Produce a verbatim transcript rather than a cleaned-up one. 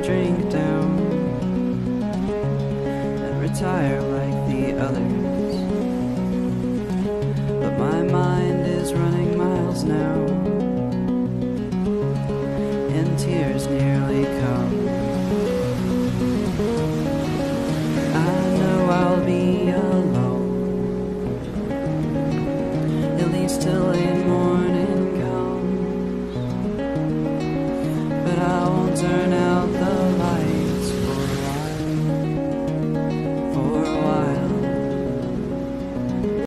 drink down and retire like the others. But my mind is running miles now, and tears nearly come. I know I'll be alone, at least till late morning comes. But I won't turn out the